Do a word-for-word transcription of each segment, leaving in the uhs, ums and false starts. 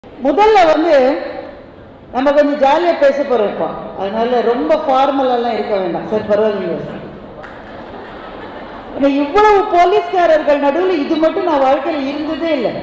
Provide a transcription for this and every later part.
முதல்ல வந்து நம்ம கொஞ்சம் ஜாலியா பேச போறோம். அதனால ரொம்ப ஃபார்மலா எல்லாம் இருக்க வேண்டாம். சரி பரவாயில்லைங்க. இவ்வளவு போலீஸ்காரர்கள் நடுவில் இது மட்டும் நான் வாழ்க்கையில் இருந்ததே இல்லை.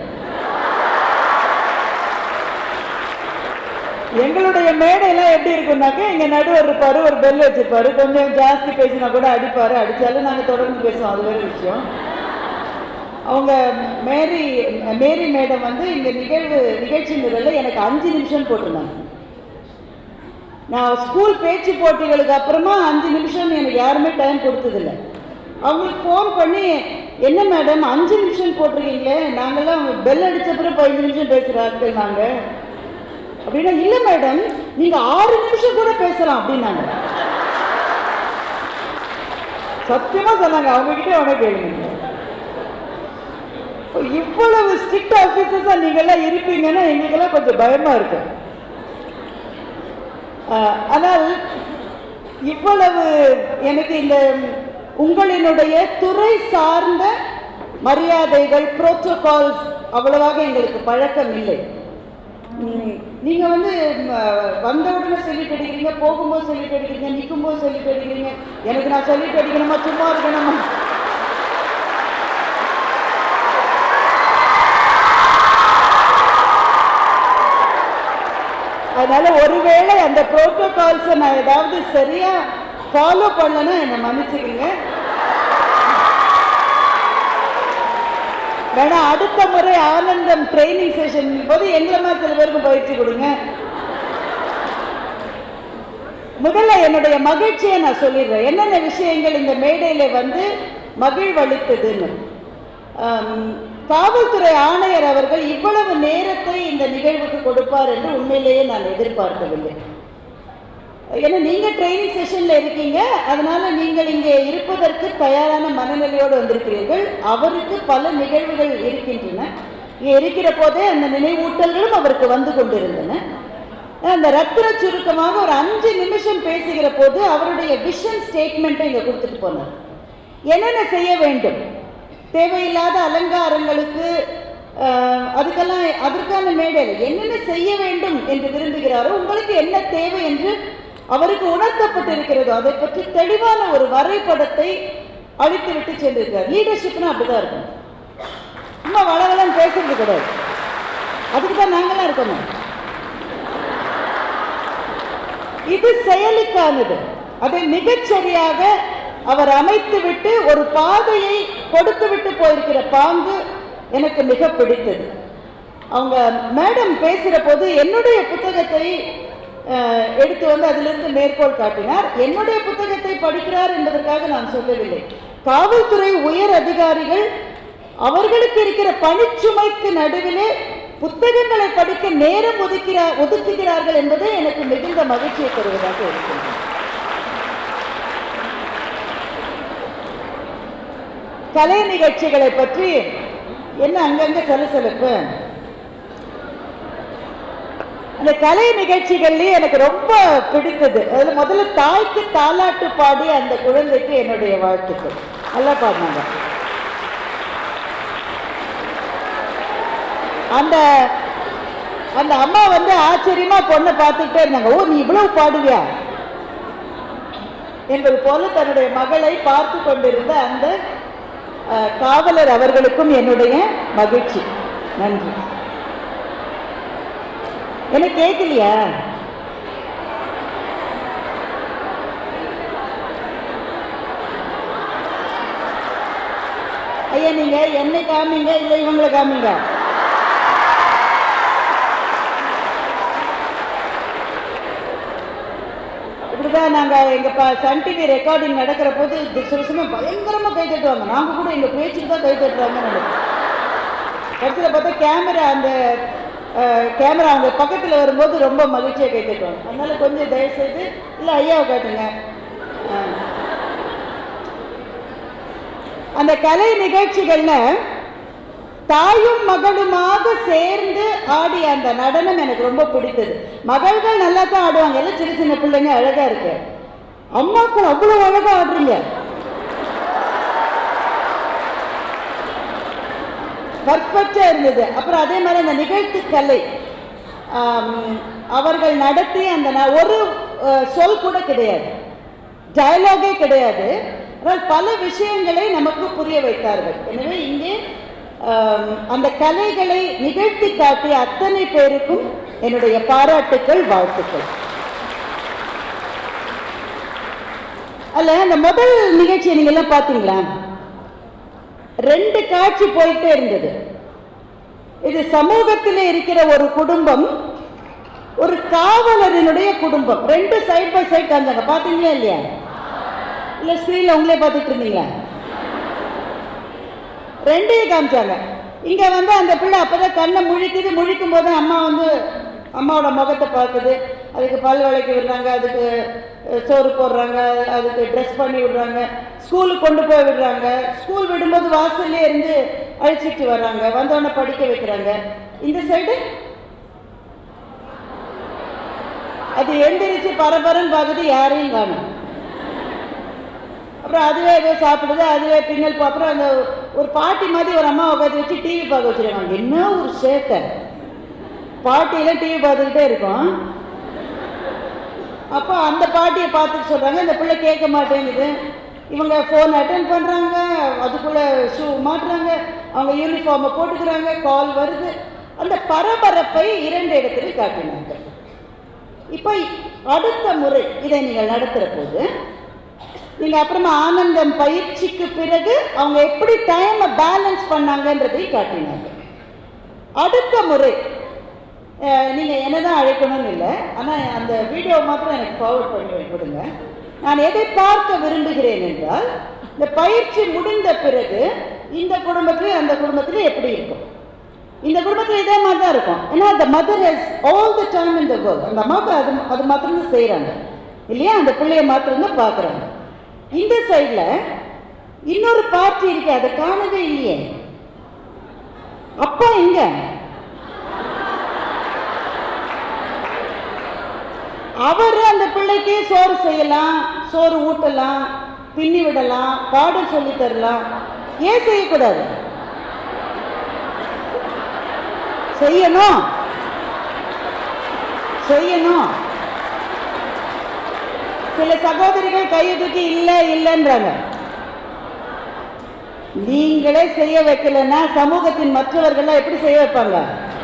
எங்களுடைய மேடையெல்லாம் எப்படி இருக்குன்னாக்க இங்க நடுவர் இருப்பாரு, ஒரு பெல் வச்சிருப்பாரு, கொஞ்சம் ஜாஸ்தி பேசினா கூட அடிப்பாரு, அடிச்சாலும் நாங்க தொடர்ந்து பேசுவோம். அது வேற விஷயம். அவங்க மேரி மேரி மேடம் வந்து இந்த நிகழ்வு நிகழ்ச்சி நிரல்ல எனக்கு அஞ்சு நிமிஷம் போட்டிருந்தாங்க. நான் ஸ்கூல் பேச்சு போட்டிகளுக்கு அப்புறமா அஞ்சு நிமிஷம் எனக்கு யாருமே டைம் கொடுத்ததில்லை. அவங்களுக்கு ஃபோன் பண்ணி, என்ன மேடம் அஞ்சு நிமிஷம் போட்டிருக்கீங்களே, நாங்கெல்லாம் பெல் அடிச்ச பிறகு பதினஞ்சு நிமிஷம் பேசுறாங்க நாங்க அப்படின்னா, இல்லை மேடம் நீங்க ஆறு நிமிஷம் கூட பேசலாம் அப்படின்னாங்க. சத்தியமா சொன்னாங்க. அவங்க கிட்டே அவனே கேளுங்க. இவ்வளவு ஸ்ட்ரிக்ட் ஆபீசர்ஸா நீங்க எல்லாம் இருப்பீங்கன்னா எங்களுக்கெல்லாம் கொஞ்சம் பயமா இருக்கு. ஆனால் இவ்வளவு எனக்கு இந்த உங்களினுடைய துறை சார்ந்த மரியாதைகள் புரோட்டோகால்ஸ் அவ்வளவாக எங்களுக்கு பழக்கம் இல்லை. நீங்க வந்து வந்த உடனே சொல்லிட்டு அடிக்கிறீங்க, போகும்போது சொல்லிட்டு அடிக்கிறீங்க, நிற்கும் போது சொல்லிட்டு அடிக்கிறீங்க. எனக்கு நான் சொல்லிட்டு அடிக்கணுமா, சும்மா இருக்கணுமா? அதனால ஒருவேளை அந்த புரோட்டோகால்ஸை நான் ஏதாவது சரியா ஃபாலோ பண்ணலன்னா என்னை மன்னிச்சுக்கீங்க. வேணா அடுத்த முறை ஆனந்தம் ட்ரைனிங் செஷன் போது எங்களை மாதிரி சில பேருக்கு பயிற்சி கொடுங்க. முதல்ல என்னுடைய மகிழ்ச்சியை நான் சொல்லிடுறேன். என்னென்ன விஷயங்கள் இந்த மேடையில வந்து மகிழ்வளித்ததுன்னு. காவல்துறை ஆணையர் அவர்கள் இவ்வளவு நேரத்தை இந்த நிகழ்வுக்கு கொடுப்பார் என்று உண்மையிலேயே நான் எதிர்பார்க்கவில்லை. ஏன்னா நீங்க ட்ரைனிங் செஷன்ல இருக்கீங்க, அதனால நீங்கள் இங்கே இருப்பதற்கு தயாரான மனநிலையோடு வந்திருக்கிறீர்கள். அவருக்கு பல நிகழ்வுகள் இருக்கின்றன. இங்கே இருக்கிற போதே அந்த நினைவூட்டல்களும் அவருக்கு வந்து கொண்டிருந்தன. அந்த ரத்திர சுருக்கமாக ஒரு அஞ்சு நிமிஷம் பேசுகிற போது அவருடைய விஷன் ஸ்டேட்மெண்ட்டை இங்க கொடுத்துட்டு போனார். என்னென்ன செய்ய வேண்டும், தேவையில்லாத அலங்காரங்களுக்கு அதுக்கெல்லாம் அதற்கான மேடையில் என்னென்ன செய்ய வேண்டும் என்று விரும்புகிறாரோ, உங்களுக்கு என்ன தேவை என்று அவருக்கு உணர்த்தப்பட்டிருக்கிறதோ அதை பற்றி தெளிவான ஒரு வரைபடத்தை அளித்து விட்டு சென்றிருக்கிறார். லீடர்ஷிப்னா அப்படிதான் இருக்கும். சும்மா வளவளன்னு பேசுறது கிடையாது. அதுக்கு தான் நாங்களாம் இருக்கணும். இது செயலுக்கானது. அதை மிகச்சரியாக அவர் அமைத்து விட்டு ஒரு பாதையை கொடுத்து விட்டு போயிருக்கிற பாங்கு எனக்கு மிக பிடித்தது. அவங்க மேடம் பேசுகிற போது என்னுடைய புத்தகத்தை எடுத்து வந்து அதிலிருந்து மேற்கோள் காட்டினார். என்னுடைய புத்தகத்தை படிக்கிறார் என்பதற்காக நான் சொல்லவில்லை. காவல்துறை உயர் அதிகாரிகள் அவர்களுக்கு இருக்கிற பணிச்சுமைக்கு நடுவிலே புத்தகங்களை படிக்க நேரம் ஒதுக்கிறார் ஒதுக்குகிறார்கள் என்பது எனக்கு மிகுந்த மகிழ்ச்சியை தருவதாக இருக்கிறது. கலை நிகழ்ச்சிகளை பற்றி என்ன அங்கங்க சலசலப்பு. அந்த கலை நிகழ்ச்சிகள்லயே எனக்கு ரொம்ப பிடித்தது, அதுல முதல்ல தாய்க்கு தாலாட்டு பாடி அந்த குழந்தைக்கு என்னுடைய வாழ்த்துக்கள். நல்லா பாடினாங்க. அந்த அந்த அம்மா வந்து ஆச்சரியமா பொண்ணை பார்த்துக்கிட்டே இருந்தாங்க. ஓ, நீ இவ்வளவு பாடுவியா என்பது போல தன்னுடைய மகளை பார்த்து கொண்டிருந்த அந்த காவலர் அவர்களுக்கும் என்னுடைய மகிழ்ச்சி. நன்றி. எனக்கு கேட்கலையா? ஐயா, நீங்க என்னை காமிங்க, இல்லை இவங்களை காமிங்க. இப்படிதான் நாங்க எங்க சன் டிவி ரெக்கார்டிங் நடக்கிற போது பயங்கரமா கை தட்டுவாங்க. நாங்க கூட எங்க பேச்சுக்கு தான் கை தட்டுறாங்க. கடைசியில் பார்த்தா கேமரா அந்த கேமரா அவங்க பக்கத்தில் வரும்போது ரொம்ப மகிழ்ச்சியாக கை தட்டுவாங்க. அதனால கொஞ்சம் தயவு செய்து இல்லை ஐயாவை காட்டுங்க. அந்த கலை நிகழ்ச்சிகள்ல தாயும் மகளுமாக சேர்ந்து ஆடிய அந்த நடனம் எனக்கு ரொம்ப பிடித்தது. மகள்கள் நல்லா தான் ஆடுவாங்க, எல்லாம் சின்ன சின்ன பிள்ளைங்க அழகா இருக்கு. அம்மாக்கள் அவ்வளவு அழகா ஆடுறீங்க. பர்ஃபெக்டா இருந்தது. அப்புறம் அதே மாதிரி அந்த நிகழ்ச்சி கலை அவர்கள் நடத்தி அந்த ஒரு சொல் கூட கிடையாது, டயலாகே கிடையாது. ஆனால் பல விஷயங்களை நமக்கு புரிய வைத்தார்கள். எனவே இங்கே அந்த கலைகளை நிகழ்த்தி காட்டிய அத்தனை பேருக்கும் என்னுடைய பாராட்டுக்கள், வாழ்த்துக்கள். அல்ல, அந்த முதல் நிகழ்ச்சியை நீங்க எல்லாம் பாத்தீங்களா? ரெண்டு காட்சி போயிட்டே இருந்தது. இது சமூகத்திலே இருக்கிற ஒரு குடும்பம், ஒரு காவலரினுடைய குடும்பம். ரெண்டு சைட் பை சைட் காமிச்சாங்க. பாத்தீங்களா இல்லையா? இல்ல ஸ்கிரீன்ல உங்களே பார்த்துட்டு இருந்தீங்களா? ரெண்டையும் காமிச்சாங்க. இங்க வந்து அந்த பிள்ளை அப்பதான் கண்ணை முழிக்குது. முழிக்கும் போது அம்மா வந்து அம்மாவோட முகத்தை பார்க்குது. அதுக்கு பல் விளக்கி விடுறாங்க, அதுக்கு சோறு போடுறாங்க, அதுக்கு ட்ரெஸ் பண்ணி விடுறாங்க, ஸ்கூலுக்கு கொண்டு போய் விடுறாங்க. ஸ்கூல் விடும்போது வாசல்லே இருந்து அழைச்சிட்டு வர்றாங்க, வந்தோடனே படிக்க வைக்கிறாங்க. இந்த சைடு அது எந்திரிச்சு பரபரன்னு பார்க்குது, யாரையும் காணும். அப்புறம் அதுவே ஏதோ சாப்பிடுது, அதுவே பின்னல். அப்புறம் அந்த ஒரு பாட்டி மாதிரி ஒரு அம்மா உட்காந்து வச்சு டிவி பார்க்க வச்சிருக்காங்க. என்ன ஒரு சேட்டை! பாட்டியில டிவி பார்த்துக்கிட்டே இருக்கும். அப்போ அந்த பாட்டியை பார்த்துட்டு சொல்றாங்க, இந்த பிள்ளை கேட்க மாட்டேங்குது. இவங்க ஃபோன் அட்டென்ட் பண்றாங்க, அதுக்குள்ள ஷூ மாட்டுறாங்க, அவங்க யூனிஃபார்மை போட்டுக்கிறாங்க, கால் வருது. அந்த பரபரப்பை இரண்டு இடத்தில் காட்டினாங்க. இப்போ அடுத்த முறை இதை நீங்கள் நடத்துகிற போது நீங்க அப்புறமா ஆனந்தம் பயிற்சிக்கு பிறகு அவங்க எப்படி டைமை பேலன்ஸ் பண்ணாங்கன்றதை காட்டினாங்க. அடுத்த முறை நீங்க என்னதான் அழைக்கணும்னு இல்லை, ஆனா அந்த வீடியோ மாத்திரம் எனக்கு ஃபார்வர்ட் பண்ணி கொடுங்க. நான் எதை பார்க்க விரும்புகிறேன் என்றால், இந்த பயிற்சி முடிந்த பிறகு இந்த குடும்பத்தில் அந்த குடும்பத்தில் எப்படி இருக்கும். இந்த குடும்பத்தில் இதே மாதிரி தான் இருக்கும். ஏன்னா அந்த mother has all the time in the world. அந்த அம்மாவுக்கு அது அது மாத்திரம் தான் செய்யறாங்க இல்லையா, அந்த பிள்ளைய மாத்திரம் தான் பார்க்குறாங்க. இந்த சைட்ல இன்னொரு பார்ட்டி இருக்கு, அதை காணவே இல்லையே. அப்பா எங்க? அவரு அந்த பிள்ளைக்கு சோறு செய்யலாம், சோறு ஊட்டலாம், பின்னி விடலாம், பாடம் சொல்லி தரலாம். ஏன் செய்யக்கூடாது? செய்யணும் செய்யணும் சில சகோதரிகள் கையை தூக்கி இல்ல இல்லைன்றாங்க. நீங்களே செய்ய வைக்கலன்னா சமூகத்தின் மற்றவர்கள் எப்படி செய்ய வைப்பாங்க?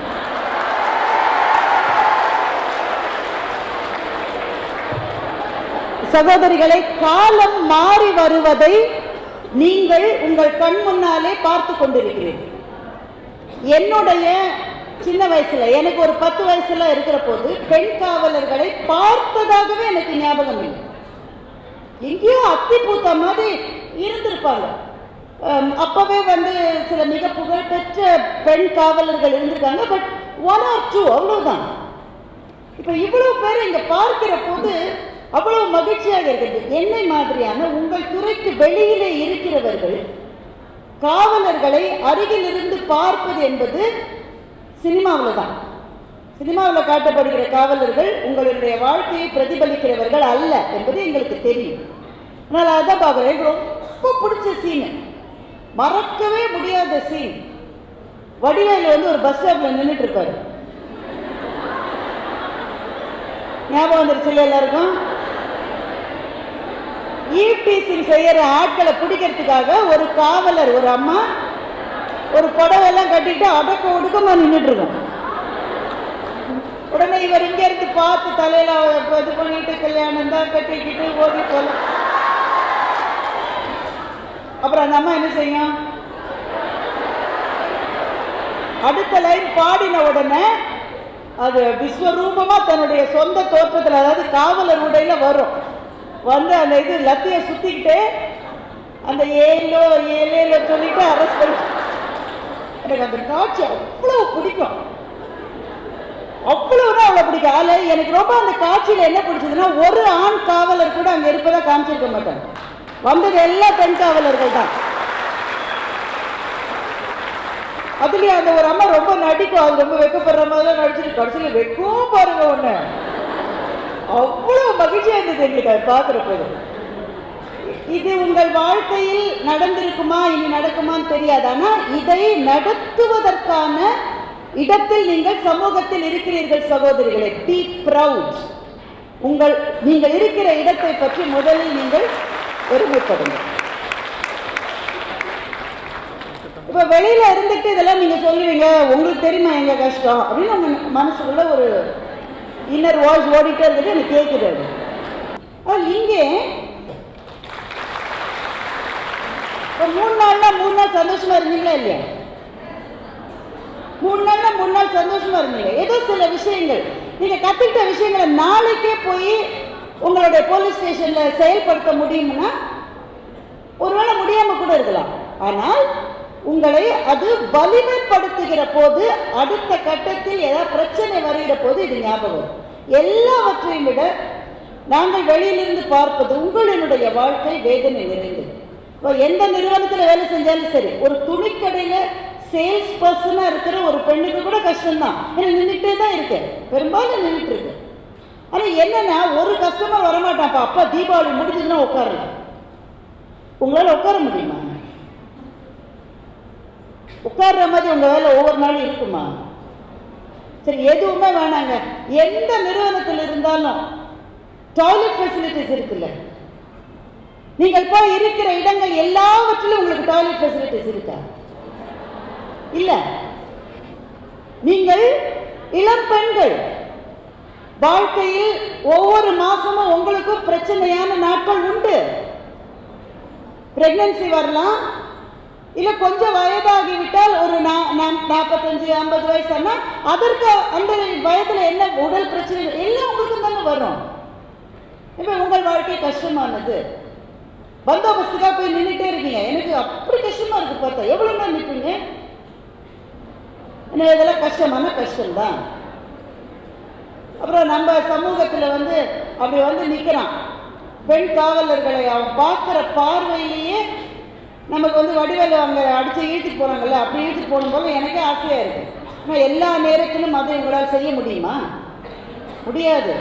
சகோதரிகளை, காலம் மாறி வருவதை நீங்கள் உங்கள் கண் முன்னாலே பார்த்து கொண்டிருக்கிறீர்கள். என்னுடைய சின்ன வயசுல, எனக்கு ஒரு பத்து வயசுல இருக்கிற போது பெண் காவலர்களை பார்த்ததாகவே எனக்கு ஞாபகம் இல்லை. எங்கேயோ அத்தி பூத்த மாதிரி இருந்திருப்பாங்க. அப்பவே வந்து சில மிக புகழ்பெற்ற பெண் காவலர்கள் இருந்திருக்காங்க. பட் ஒன் ஆர் டூ, அவ்வளவுதான். இப்ப இவ்வளவு பேர் இங்க பார்க்கிற போது அவ்வளவு மகிழ்ச்சியாக இருக்கிறது. என்னை மாதிரியான உங்கள் துறைக்கு வெளியிலே இருக்கிறவர்கள் காவலர்களை அருகில் இருந்து பார்ப்பது என்பது சினிமாவில் தான். சினிமாவில் காட்டப்படுகிற காவலர்கள் உங்களுடைய வாழ்க்கையை பிரதிபலிக்கிறவர்கள் அல்ல என்பது எங்களுக்கு தெரியும். ஆனால் அதான் பார்க்குறேன். எனக்கு ரொம்ப பிடிச்ச சீனு, மறக்கவே முடியாத சீன். வடிவேலு வந்து ஒரு பஸ் ஸ்டாப்ல நின்றுட்டு இருப்பாரு. ஞாபகம் வந்துருச்சு இல்லை எல்லாருக்கும்? ஈவ்டீசிங் செய்யற ஆட்களை பிடிக்கிறதுக்காக ஒரு காவலர், ஒரு அம்மா ஒரு புடவெல்லாம் கட்டிட்டு அடக்க ஒடுக்கமா நின்றுட்டு இருக்கோம். உடனே இவர் இங்க இருந்து பார்த்து தலையில இது பண்ணிட்டு கல்யாணம் தான் கட்டிக்கிட்டு ஓடி போல. அப்புறம் அந்த அம்மா என்ன செய்யும்? அடுத்த லைன் பாடின உடனே அது விஸ்வரூபமா தன்னுடைய சொந்த தோற்றத்தில், அதாவது காவலர் உடையில வரும். வந்து அந்த இது லத்திய சுத்திக்கிட்டு அந்த ஏலோ ஏலேலோ சொல்லிட்டு அரசு பண்ணி. எனக்கு அந்த காட்சி அவ்வளவு பிடிக்கும், அவ்வளவுதான் அவ்வளவு பிடிக்கும். அதுல எனக்கு ரொம்ப அந்த காட்சியில என்ன பிடிச்சதுன்னா, ஒரு ஆண் காவலர் கூட அங்க இருப்பதா காமிச்சிருக்க மாட்டாங்க. வந்தது எல்லாம் பெண் காவலர்கள் தான். அதுலயும் அந்த ஒரு அம்மா ரொம்ப நடிக்கும், அது ரொம்ப வெக்கப்படுற மாதிரி நடிச்சிட்டு கடைசியில் வெக்கும் பாருங்க ஒண்ணு. அவ்வளவு மகிழ்ச்சியா இருந்தது எங்களுக்கு அதை பார்க்கிற போது. இது உங்கள் வாழ்க்கையில் நடந்திருக்குமா, இனி நடக்குமான்னு தெரியாது. ஆனா இதை நடத்துவதற்கான இடத்தில் நீங்கள் சமூகத்தில் இருக்கிறீர்கள் சகோதரிகளே. Be proud. உங்கள் நீங்கள் இருக்கிற இடத்தை பற்றி முதலில் நீங்கள் பெருமைப்படுங்க. இப்ப வெளியில இருந்துட்டு இதெல்லாம் நீங்க சொல்லுவீங்க, உங்களுக்கு தெரியுமா எங்க கஷ்டம் அப்படின்னு உங்க மனசுக்குள்ள ஒரு இன்னர் வாய்ஸ் ஓடிட்டே இருந்துட்டு எனக்கு கேட்குறது. இங்கே மூணு நாள்னா மூணு நாள் சந்தோஷமா இருந்தீங்களா இல்லையா? மூணு நாள்னா மூணு நாள் சந்தோஷமா இருந்தீங்க. ஏதோ சில விஷயங்கள் நீங்க கத்துக்கிட்ட விஷயங்களை நாளைக்கே போய் உங்களுடைய போலீஸ் ஸ்டேஷன்ல செயல்படுத்த முடியும்னா ஒருவேளை முடியாம கூட இருக்கலாம். ஆனால் உங்களை அது வலிமைப்படுத்துகிற போது, அடுத்த கட்டத்தில் ஏதாவது பிரச்சனை வருகிற போது இது ஞாபகம். எல்லாவற்றையும் விட நாங்கள் வெளியிலிருந்து பார்ப்பது உங்களுடைய வாழ்க்கை வேதனை நிறைந்தது. இப்போ எந்த நிறுவனத்தில் வேலை செஞ்சாலும் சரி, ஒரு துணிக்கடையில சேல்ஸ் பர்சனா இருக்கிற ஒரு பெண்ணுக்கு கூட கஷ்டம்தான். ஏன்னா நின்றுட்டே தான் இருக்கு, பெரும்பாலும் நின்றுட்டு இருக்கு. ஆனா என்னன்னா ஒரு கஸ்டமர் வரமாட்டான்ப்பா, அப்பா தீபாவளி முடிஞ்சதுன்னா உட்காரலாம். உங்களால உட்கார முடியுமா? உட்கார்ற மாதிரி உங்க வேலை ஒவ்வொரு நாளும் இருக்குமா? சரி, எதுவுமே வேணாங்க. எந்த நிறுவனத்தில் இருந்தாலும் டாய்லெட் ஃபெசிலிட்டிஸ் இருக்குல்ல, நீங்கள் போய் இருக்கிற இடங்கள் எல்லாவற்றிலும் உங்களுக்கு டாய்லெட் ஃபெசிலிட்டிஸ் இருக்கா? இல்ல. நீங்கள் இளம் பெண்கள் வாழ்க்கையில் ஒவ்வொரு மாசமும் உங்களுக்கும் பிரச்சனையான நாட்கள் உண்டு. பிரெக்னன்சி வரலாம், இல்ல கொஞ்சம் வயதாகிவிட்டால் ஒரு நாற்பத்தஞ்சு ஐம்பது வயசுனா அதற்கு அந்த வயதுல என்ன உடல் பிரச்சனை எல்லாம் உங்களுக்கு தானே வரும். இப்ப உங்கள் வாழ்க்கை கஷ்டமானது. பந்தோபஸ்துக்காக போய் நின்றுட்டே இருக்கீங்க, எனக்கு அப்படி கஷ்டமா இருக்கு பார்த்தா. எவ்வளவு நாள் நிற்பீங்க? இதெல்லாம் கஷ்டமான கஷ்டம்தான். அப்புறம் நம்ம சமூகத்துல வந்து அப்படி வந்து நிக்கிறான் பெண் காவலர்களை, அவன் பார்க்கிற பார்வையிலேயே நமக்கு வந்து வடிவேலு அவங்க அடிச்சு இழுத்துட்டு போறாங்கல்ல, அப்படி இழுத்துட்டு போகும்போது எனக்கே ஆசையா இருக்கு. ஆனால் எல்லா நேரத்திலும் அதை உங்களால் செய்ய முடியுமா? முடியாது.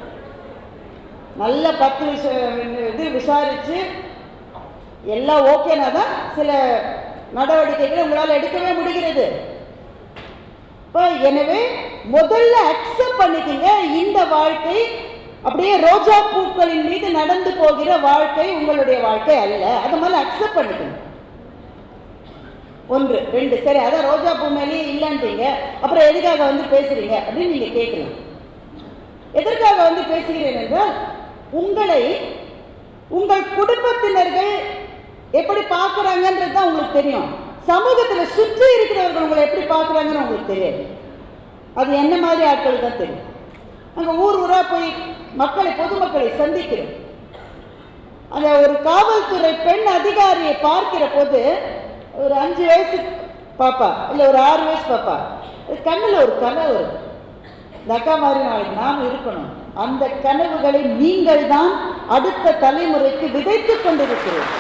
நல்ல பத்து விஷ இது விசாரிச்சு எல்லாம் ஓகேனா தான் சில நடவடிக்கைகளை உங்களால் எடுக்கவே முடிகிறது. இப்போ எனவே முதல்ல அக்செப்ட் பண்ணிக்கங்க, இந்த வாழ்க்கை அப்படியே ரோஜா பூக்களின் மீது நடந்து போகிற வாழ்க்கை உங்களுடைய வாழ்க்கை அல்ல. அது மாதிரி அக்செப்ட் பண்ணிக்கணும். ஒன்று ரெண்டு சரி, அதான் ரோஜா பூ மேலேயே இல்லைன்றீங்க, அப்புறம் எதுக்காக வந்து பேசுறீங்க அப்படின்னு நீங்க கேட்கலாம். எதற்காக வந்து பேசுகிறேன் என்றால், உங்களை உங்கள் குடும்பத்தினர்கள் எப்படி பார்க்குறாங்கன்றது தான் உங்களுக்கு தெரியும். சமூகத்தில் சுற்றி இருக்கிறவர்கள் உங்களை எப்படி பார்க்குறாங்கன்னு உங்களுக்கு தெரியாது. அது என்ன மாதிரி ஆட்கள் தான் தெரியும். அங்கே ஊர் ஊரா போய் மக்களை பொதுமக்களை சந்திக்கிறோம். அந்த ஒரு காவல்துறை பெண் அதிகாரியை பார்க்கிற போது ஒரு அஞ்சு வயசு பாப்பா இல்லை ஒரு ஆறு வயசு பாப்பா கண்ணில் ஒரு கனவு வரும். இந்த அக்கா மாதிரி நாளைக்கு நாம் இருக்கணும். அந்த கனவுகளை நீங்கள் தான் அடுத்த தலைமுறைக்கு விதைத்துக் கொண்டிருக்கிறீர்கள்.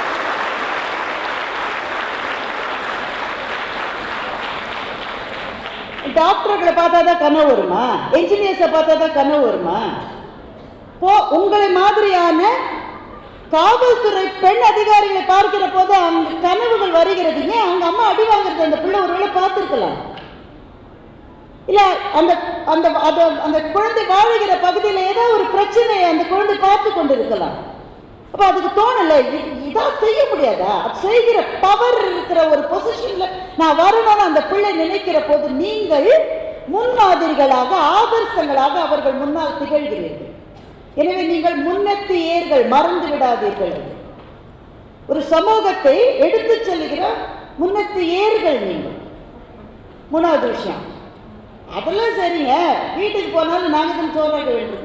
டாக்டர்களை பார்த்தா தான் கனவு வருமா? என்ஜினியர்ஸை பார்த்தா தான் கனவு வருமா? போ உங்களை மாதிரியான காவல்துறை பெண் அதிகாரிகளை பார்க்கிற போது அவங்க கனவுகள் வருகிறது. ஏன் அவங்க அம்மா அடி வாங்குறது அந்த பிள்ளை ஒருவேளை பார்த்துருக்கலாம். இல்ல அந்த அந்த அந்த குழந்தை வாழுகிற பகுதியில் ஏதாவது ஒரு பிரச்சனையை அந்த குழந்தை பார்த்து கொண்டு இருக்கலாம். அப்ப அதுக்கு தோணல, இதான் செய்ய முடியாதா? செய்கிற பவர் இருக்கிற ஒரு பொசிஷன்ல நான் வரணும்னு அந்த பிள்ளை நினைக்கிற போது நீங்கள் முன்மாதிரிகளாக ஆதர்சங்களாக அவர்கள் முன்னால் திகழ்கிறீர்கள். எனவே நீங்கள் முன்னெத்து ஏர்கள், மறந்து விடாதீர்கள். ஒரு சமூகத்தை எடுத்து செல்கிற முன்னெத்து ஏர்கள் நீங்கள். மூணாவது விஷயம், அதெல்லாம் சரிங்க, வீட்டுக்கு போனாலும் நாங்கள் தான் சோறாக வேண்டியது.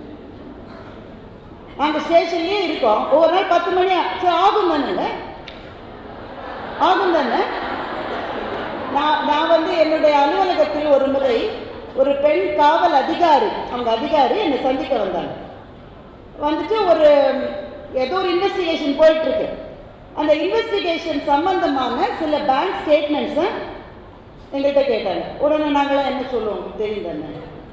நாங்கள் ஸ்டேஷன்லேயே இருக்கோம், ஒவ்வொரு நாள் பத்து மணி ஆகும் தானேங்க, ஆகும் தானே. நான் நான் வந்து என்னுடைய அலுவலகத்தில் ஒரு முறை ஒரு பெண் காவல் அதிகாரி, அவங்க அதிகாரி என்னை சந்திக்க வந்தாங்க. வந்துட்டு ஒரு ஏதோ ஒரு இன்வெஸ்டிகேஷன் போயிட்டு இருக்கு. அந்த இன்வெஸ்டிகேஷன் சம்பந்தமான சில பேங்க் ஸ்டேட்மெண்ட்ஸை எங்கள்கிட்ட கேட்டாங்க. உடனே நாங்களாம் என்ன சொல்லுவோம் தெரியும் தானே,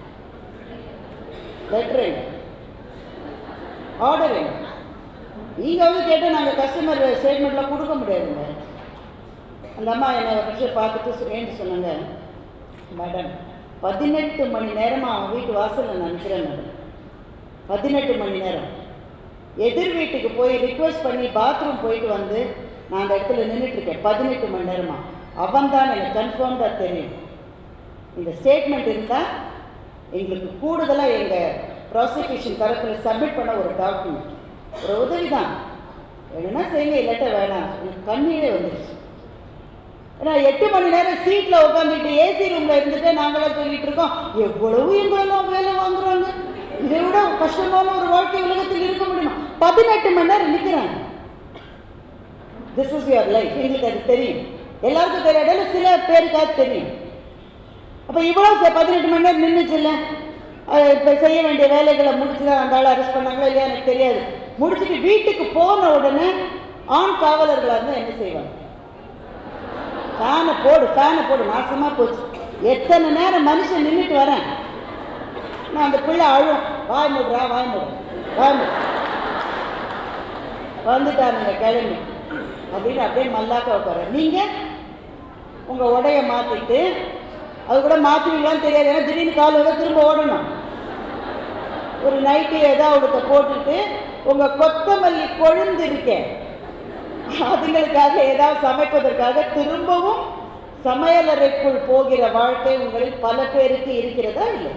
லெட்டர் என்ன, ஆர்டர் என்ன. நீங்கள் வந்து கேட்டால் நாங்கள் கஸ்டமர் ஸ்டேட்மெண்ட்லாம் கொடுக்க முடியாதுங்க. அந்த அம்மா என்னை ஒரு விஷயம் பார்த்துட்டு ஏன்னு சொன்னாங்க, மேடம் பதினெட்டு மணி நேரமாக அவன் வீட்டு வாசலில் நான் நிற்கிறேன் மேடம். பதினெட்டு மணி நேரம் எதிர் வீட்டுக்கு போய் ரிக்வெஸ்ட் பண்ணி பாத்ரூம் போயிட்டு வந்து நான் அந்த இடத்துல நின்றுட்டுருக்கேன் பதினெட்டு மணி நேரமாக. அவன் தான் எனக்கு கன்ஃபார்ம்டாக தெரியும். இந்த ஸ்டேட்மெண்ட் இருந்தால் எங்களுக்கு கூடுதலாக எங்கள் ப்ராசிக்யூஷன் தரப்பில் சப்மிட் பண்ண ஒரு டாக்குமெண்ட், ஒரு உதவி தான். வேணும்னா செய்யுங்க, இல்லாட்ட வேணாம். எனக்கு கண்ணீரே வந்துடுச்சு. ஏன்னா எட்டு மணி நேரம் சீட்டில் உட்காந்துட்டு ஏசி ரூமில் இருந்துட்டு நாங்களாம் சொல்லிட்டு இருக்கோம், எவ்வளவு எங்களெல்லாம் வேலை வாங்குறாங்க, இதை விட கஷ்டமான ஒரு வாழ்க்கை உலகத்தில் இருக்க முடியுமா? பதினெட்டு மணி நேரம் நிற்கிறாங்க. This is your life. எங்களுக்கு அது தெரியும், எல்லாருக்கும் தெரியாத சில பேருக்காவது தெரியும். அப்போ இவ்வளோ பதினெட்டு மணி நேரம் நின்றுச்சு இல்லை, இப்போ செய்ய வேண்டிய வேலைகளை முடிச்சு தான் அந்த ஆள் அரெஸ்ட் பண்ணாங்களோ இல்லையா எனக்கு தெரியாது. முடிச்சுட்டு வீட்டுக்கு போன உடனே ஆண் காவலர்களாக இருந்தால் என்ன செய்வாங்க? ஃபேனை போடு ஃபேனை போடு நாசமாக போச்சு. எத்தனை நேரம் மனுஷன் நின்றுட்டு வரேன் நான், அந்த பிள்ளை அழும், வாய் மூடுறா வாய் மூடு வாய் மூடு வந்துட்டானுங்க கிளம்பி அப்படின்னு அப்படியே மல்லாக்க உட்கார. நீங்கள் உங்கள் உடைய மாற்றிட்டு அது கூட மாற்றுவீங்களான்னு தெரியாது. ஏன்னா திடீர்னு கால் வந்து திரும்ப ஓடணும். ஒரு நைட்டு ஏதாவது போட்டுட்டு உங்கள் கொத்தமல்லி கொழுந்து இருக்கேன் அதுங்களுக்காக ஏதாவது சமைப்பதற்காக திரும்பவும் சமையலறைக்குள் போகிற வாழ்க்கை உங்களில் பல பேருக்கு இருக்கிறதா இல்லை?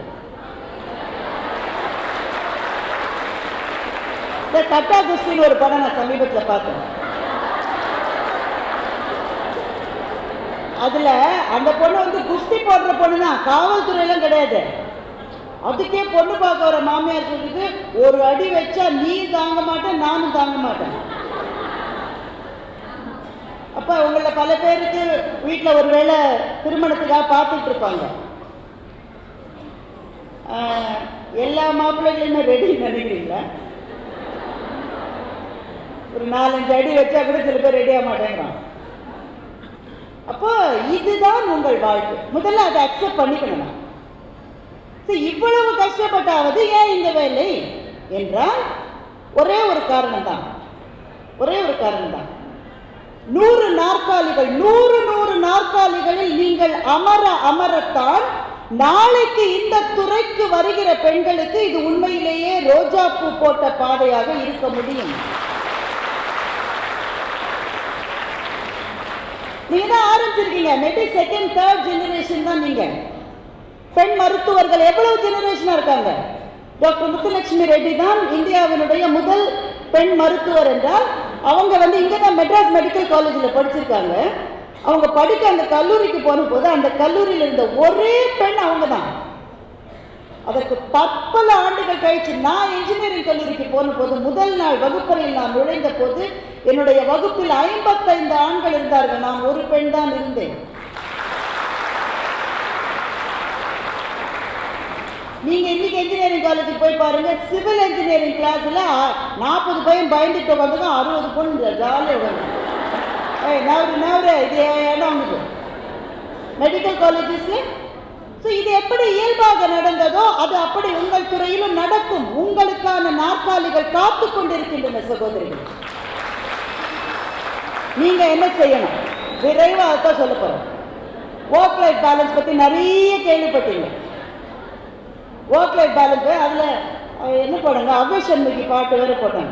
இந்த கட்டா குஸ்தின்னு ஒரு படம் நான் சமீபத்தில் பார்த்தேன். அதுல அந்த பொண்ணு வந்து குஸ்தி போடுற பொண்ணு தான், காவல்துறையெல்லாம் கிடையாது. அதுக்கே பொண்ணு பார்க்க வர மாமியார் சொல்லிட்டு, ஒரு அடி வச்சா நீ தாங்க மாட்டேன் நானும் தாங்க மாட்டேன். அப்ப உங்கள பல பேருக்கு வீட்டில் ஒரு வேளை திருமணத்துக்காக பார்த்துட்டு இருப்பாங்க. எல்லா மாப்பிள்ளைகளுமே ரெடி நினைக்கிறீங்களா? ஒரு நாலஞ்சு அடி வச்சா கூட சில பேர் ரெடியாக மாட்டேங்கிறான். அப்போ இதுதான் உங்கள் வாழ்க்கை. முதல்ல அதை அக்செப்ட் பண்ணிக்கணும். இவ்வளவு கஷ்டப்பட்டாவது ஏன் இந்த வேலை என்றால் ஒரே ஒரு காரணம் தான், ஒரே ஒரு காரணம் தான். நூறு நாற்காலிகள், நூறு நூறு நாற்காலிகளில் நீங்கள் அமர அமரத்தான் நாளைக்கு இந்த துறைக்கு வருகிற பெண்களுக்கு இது உண்மையிலேயே ரோஜா பூ போட்ட பாதையாக இருக்க முடியும். நீங்க தான் ஆரம்பிச்சிருக்கீங்க. மேபி செகண்ட் தேர்ட் ஜெனரேஷன் தான் நீங்க. பெண் மருத்துவர்கள் எவ்வளவு ஜெனரேஷனா இருக்காங்க? டாக்டர் முத்துலட்சுமி ரெட்டி தான் இந்தியாவினுடைய முதல் பெண் மருத்துவர் என்றால் அவங்க வந்து இங்கே தான் மெட்ராஸ் மெடிக்கல் காலேஜில் படிச்சிருக்காங்க. அவங்க படிக்க அந்த கல்லூரிக்கு போன போது அந்த கல்லூரியில் இருந்த ஒரே பெண் அவங்க தான். அதற்கு பற்பல ஆண்டுகள் கழிச்சு நான் இன்ஜினியரிங் கல்லூரிக்கு போன போது முதல் நாள் வகுப்பறையில் நான் நுழைந்த போது என்னுடைய வகுப்பில் ஐம்பத்தைந்து ஆண்கள் இருந்தார்கள், நான் ஒரு பெண் தான் இருந்தேன். நீங்க இன்னைக்கு இன்ஜினியரிங் காலேஜுக்கு போய் பாருங்க, சிவில் இன்ஜினியரிங் கிளாஸ்ல நாற்பது பையன் பயந்துட்டு உட்காந்து அறுபது பொண்ணு ஜாலியாக உட்காந்து நவரு நவரு இது இடம் அவங்களுக்கு மெடிக்கல் காலேஜஸ்ல. இது எப்படி இயல்பாக நடந்ததோ அது அப்படி உங்கள் துறையிலும் நடக்கும். உங்களுக்கான நாற்காலிகள் காத்து கொண்டிருக்கின்றன சகோதரிகள். நீங்க என்ன செய்யணும்? விரைவாக தான் சொல்ல போறோம். ஒர்க் லைஃப் பேலன்ஸ் பத்தி நிறைய கேள்விப்பட்டீங்க. ஒர்க் லைஃப் பேலன்ஸ் அதுல என்ன போடுங்க, அவ்வை சண்முகி பாட்டு வேற போட்டாங்க.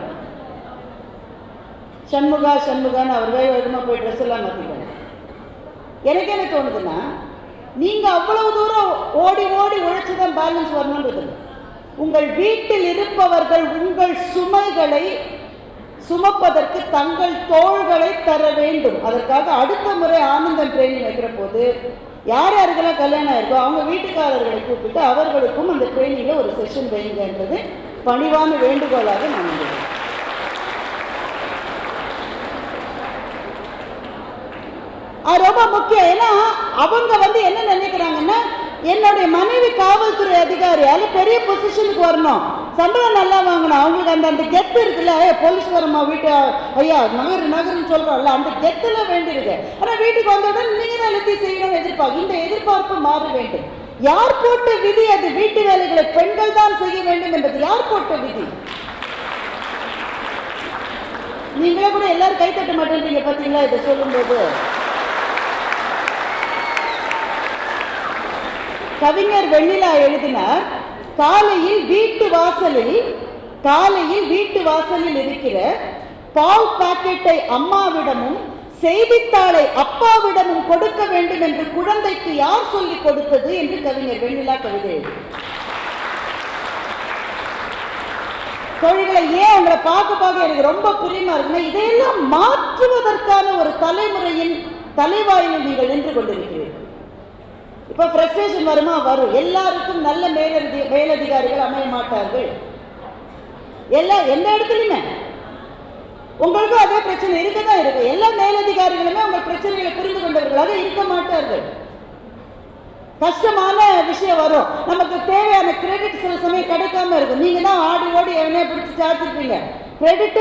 சண்முகா சண்முகான்னு அவர் வேக வேகமாக போய் ட்ரெஸ் எல்லாம் மாற்றிட்டாங்க. எனக்கு என்ன தோணுதுன்னா, நீங்க அவ்வளவு தூரம் ஓடி ஓடி உழைச்சுதான் பேலன்ஸ் வரணுன்றது. உங்கள் வீட்டில் இருப்பவர்கள் உங்கள் சுமைகளை சுமப்பதற்கு தங்கள் தோள்களை தர வேண்டும். அதற்காக அடுத்த முறை ஆனந்தம் ட்ரைனிங் வைக்கிற போது யார் யாருக்கெல்லாம் கல்யாணம் இருக்கோ அவங்க வீட்டுக்காரர்களை கூப்பிட்டு அவர்களுக்கும் அந்த ட்ரைனிங்ல ஒரு செஷன் வைங்கன்றது பணிவான வேண்டுகோளாக நான் நினைக்கிறேன். அது ரொம்ப முக்கியம். ஏன்னா அவங்க வந்து என்ன நினைக்கிறாங்கன்னா, என்னுடைய மனைவி காவல்துறை அதிகாரி அது பெரிய பொசிஷனுக்கு வரணும், சம்பளம் நல்லா வாங்கணும், அவங்களுக்கு அந்த அந்த கெத்து இருக்குல்ல, போலீஸ் வரமா வீட்டு ஐயா நகர் நகர்னு சொல்றோம்ல, அந்த கெத்துல வேண்டியிருக்கு. ஆனா வீட்டுக்கு வந்தவுடன் நீங்க தான் எல்லாத்தையும் செய்யணும் எதிர்பார்ப்பு. இந்த எதிர்பார்ப்பு மாற வேண்டும். யார் போட்ட விதி அது? வீட்டு வேலைகளை பெண்கள் தான் செய்ய வேண்டும் என்பது யார் போட்ட விதி? நீங்களே கூட எல்லாரும் கைத்தட்ட மாட்டேன்றீங்க பாத்தீங்களா இதை சொல்லும் போது. கவிஞர் வெண்ணிலா எழுதினார், காலையில் வீட்டு வாசலில் காலையில் வீட்டு வாசலில் இருக்கிற பால் பாக்கெட்டை அம்மாவிடமும் செய்தித்தாளை அப்பாவிடமும் கொடுக்க வேண்டும் என்று குழந்தைக்கு யார் சொல்லிக் கொடுத்தது என்று கவிஞர் வெண்ணிலா கவிதை. தொழில்களை ஏன் உங்களை பார்க்க பார்க்க எனக்கு ரொம்ப பிரியமா இருக்குன்னா, இதையெல்லாம் மாற்றுவதற்கான ஒரு தலைமுறையின் தலைவாயில் நீங்கள் நின்று கொண்டிருக்கிறீர்கள். இப்ப பிரஸ்டேஷன் வருமா? வரும். எல்லாருக்கும் நல்ல மேலதி மேலதிகாரிகள் அமைய மாட்டார்கள். எல்லா எந்த இடத்துலையுமே உங்களுக்கும் அதே பிரச்சனை இருக்கதான் இருக்கு. எல்லா மேலதிகாரிகளுமே உங்கள் பிரச்சனைகளை புரிந்து கொண்டவர்களாக இருக்க மாட்டார்கள். கஷ்டமான விஷயம் வரும், நமக்கு தேவையான கிரெடிட் சில சமயம் கிடைக்காம இருக்கும். நீங்க தான் ஆடி ஓடி எவனையா பிடிச்சி சாத்திருப்பீங்க, கிரெடிட்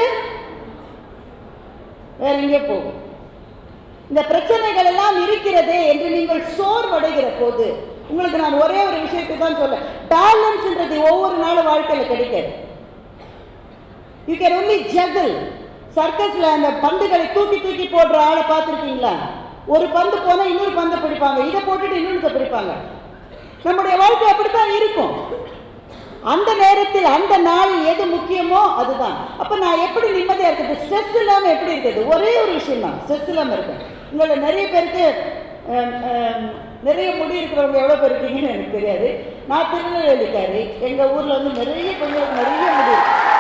வேற எங்கே போகும். இந்த பிரச்சனைகள் எல்லாம் இருக்கிறதே என்று நீங்கள் சோர்வடைகிற போது உங்களுக்கு நான் ஒரே ஒரு விஷயத்தை தான் சொல்ல, பேலன்ஸ்ன்றது ஒவ்வொரு நாளும் வாழ்க்கையில கிடைக்காது. You can only juggle. சர்க்கஸ்ல அந்த பந்துகளை தூக்கி தூக்கி போடுற ஆளை பார்த்துருக்கீங்களா? ஒரு பந்து போனா இன்னொரு பந்தை பிடிப்பாங்க, இதை போட்டுட்டு இன்னொரு பிடிப்பாங்க. நம்முடைய வாழ்க்கை அப்படித்தான் இருக்கும். அந்த நேரத்தில் அந்த நாள் எது முக்கியமோ அதுதான். அப்ப நான் எப்படி நிம்மதியா இருக்குது, ஸ்ட்ரெஸ் இல்லாம எப்படி இருக்குது? ஒரே ஒரு விஷயம் தான், ஸ்ட்ரெஸ் இல்லாம இருக்கு. உங்களை நிறைய பேருக்கு நிறைய முடி இருக்கிறவங்க எவ்வளவு பேர் இருக்கீங்கன்னு எனக்கு தெரியாது. நான் திருநெல்வேலிக்காரி, எங்க ஊர்ல வந்து நிறைய பெண்களுக்கு நிறைய முடி.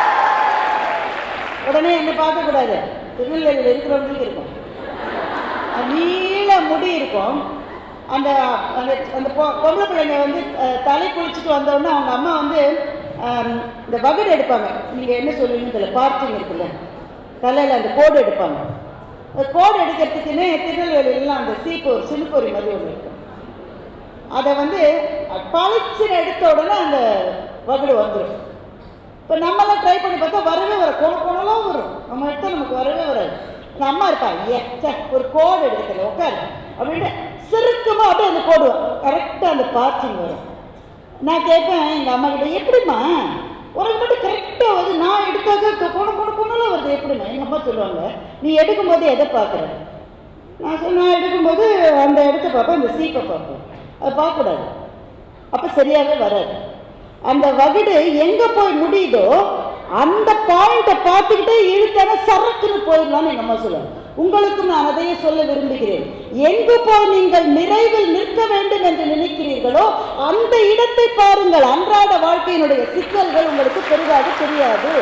உடனே என்ன பார்க்க கூடாது, திருநெல்வேலியில் இருக்கிறவங்களுக்கு இருக்கும் நீள முடி இருக்கும். அந்த அந்த பொம்பளை பிள்ளைங்க வந்து தலை குளிச்சுட்டு வந்தோடனே அவங்க அம்மா வந்து இந்த வகுடு எடுப்பாங்க. நீங்கள் என்ன சொல்லுவீங்கன்னு தெரியல, பார்ட்டிங் இருக்குல்ல, தலையில் அந்த கோடு எடுப்பாங்க. அந்த கோடு எடுக்கிறதுக்குன்னே திருநெல்வேலியிலாம் அந்த சீப்போர் சிலுப்பொறி மாதிரி ஒன்று இருக்கும். அதை வந்து பளிச்சுன்னு எடுத்த உடனே அந்த வகுடு வந்துடும். இப்போ நம்மளாம் ட்ரை பண்ணி பார்த்தா வரவே வர கோண கோணலாம் வரும். நம்ம எடுத்தால் நமக்கு வரவே வராது. எங்கள் அம்மா இருக்கா, ஏ ஒரு கோடு எடுக்கல உட்காரு அப்படின்ட்டு சிறுக்கமாக அப்படியே அந்த கோடு கரெக்டாக அந்த பார்ட்டிங் வரும். நான் கேட்பேன் எங்கள் அம்மா கிட்ட, எப்படிம்மா உனக்கு மட்டும் கரெக்டாக வருது, நான் எடுத்தாக்க போன போன பொண்ணெல்லாம் வருது எப்படிம்மா? எங்கள் அம்மா சொல்லுவாங்க, நீ எடுக்கும்போது எதை பார்க்குற? நான் சொல் நான் எடுக்கும்போது அந்த இடத்த பார்ப்பேன், அந்த சீப்பை பார்ப்பேன். அதை பார்க்கக்கூடாது, அப்போ சரியாகவே வராது. அந்த வகுடு எங்கே போய் முடியுதோ அந்த பாயிண்ட்டை பார்த்துக்கிட்டே இழுத்தான சரக்குன்னு போயிடலான்னு எங்கள் அம்மா சொல்லுவாங்க. உங்களுக்கு நான் அதையே சொல்ல விரும்புகிறேன். எங்கு போய் நீங்கள் நிறைவில் நிற்க வேண்டும் என்று நினைக்கிறீர்களோ அந்த இடத்தை பாருங்கள். அன்றாட வாழ்க்கையினுடைய சிக்கல்கள் உங்களுக்கு பெரிதாக தெரியாது.